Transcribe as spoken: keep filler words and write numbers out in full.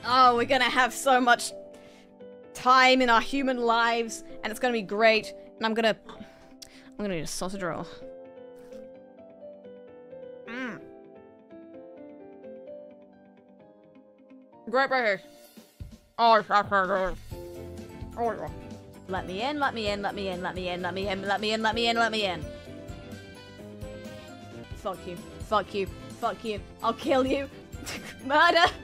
Oh, we're gonna have so much time in our human lives, and it's gonna be great. And I'm gonna, I'm gonna need a sausage roll. Mmm. Great right here. Oh, oh, let me in, let me in, let me in, let me in, let me in, let me in, let me in, let me in. Fuck you, fuck you, fuck you. I'll kill you. Murder.